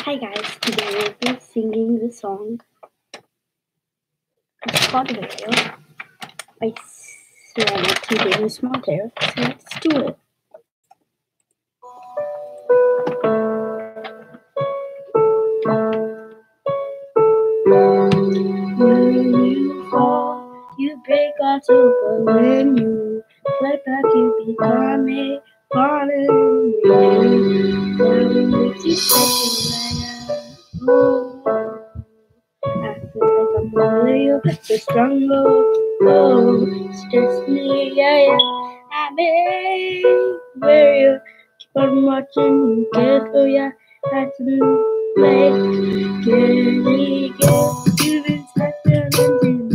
Hi guys, today we'll be singing the song Spotted by Serenity James Montero. So let's do it. When you fall, you break off but when you fly back, you become a falling rain. What makes you such oh, I feel like I'm over you, so strong, it's just me, yeah. I'm where you keep on watching you get, oh yeah, that's the play, get, you've been such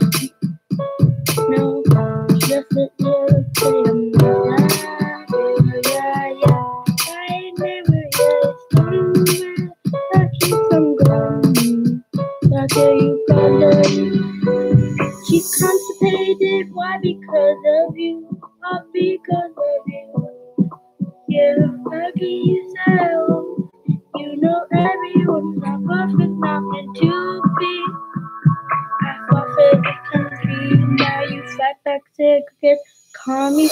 no, just a little bit of my life, yeah, I never get I keep on going, until you color. She constipated, why? Because of you, all because of you. Yeah, how can you tell? You know everyone's not perfect, not meant to be. I forfeit the country, now you fight back to get. Call me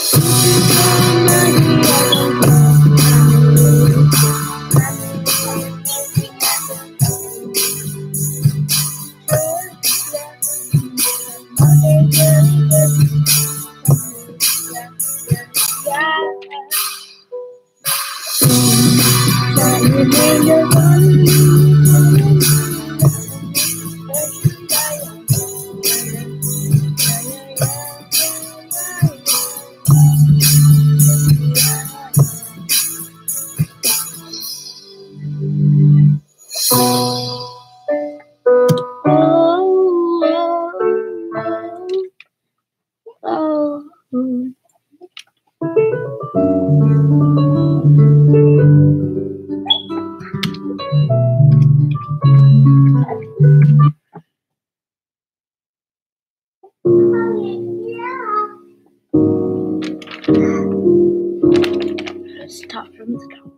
Stop from the top.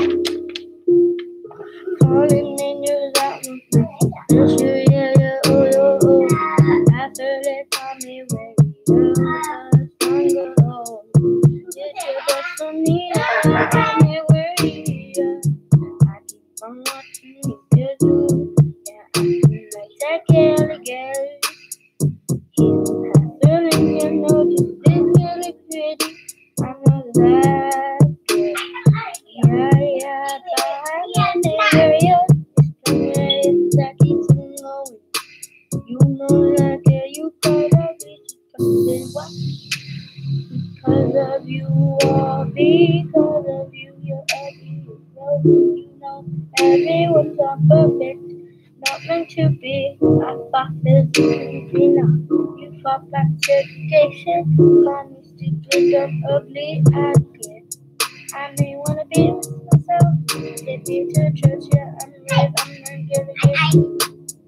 Falling in your lap, yeah, oh. After they tell me where you are, it's your best for me. Tell me where you are. I keep on watching you get through. Yeah, I feel like that Kelly. You have feeling, you know, just this really pretty. I know that. Yeah, but I'm in the area. It's that keeps on going. You know that, yeah, you gotta be something. What? Because of you, all because of you, you're every you know, everyone's not perfect, not meant to be. I fought physically now. You fought back segregation, call me stupid, dumb, ugly, I get. I may wanna be myself. Take me to church, yeah, I'm right, I'm not giving it.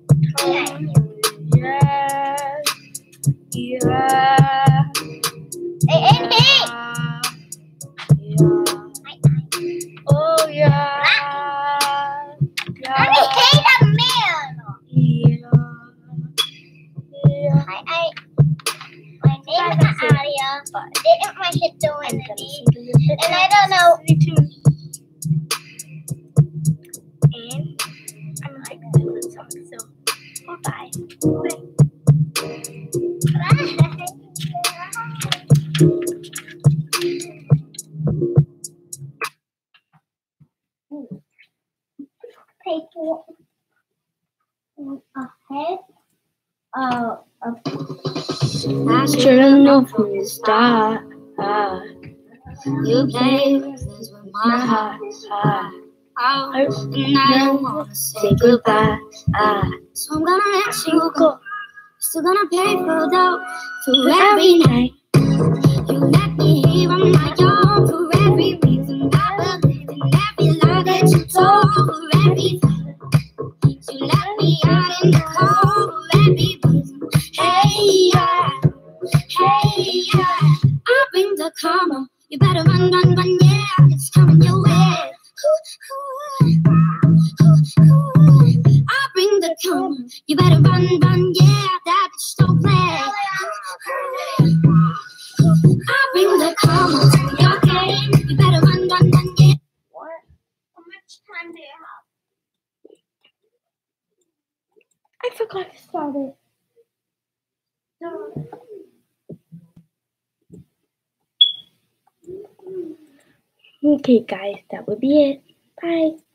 Yeah. Oh yeah. Let me say the man. Yeah. My name is Aria, but I didn't want to do anything, and I don't know. And I'm gonna take a different song, so bye. People ahead of I should've known from the start. You play with my heart. And I don't wanna say goodbye. So I'm gonna let you go. Still gonna pay for every night. You let me hear on my own for every reason. I believe in every lie that you told for every time. You let me out in the cold for every reason. Hey, I'll bring the karma. You better run, yeah, it's coming your way. You better run, run, yeah, that bitch don't play. I bring the karma to your game. You better run, run, run, yeah. What? How much time do you have? I forgot to start it. Okay, guys, that would be it. Bye.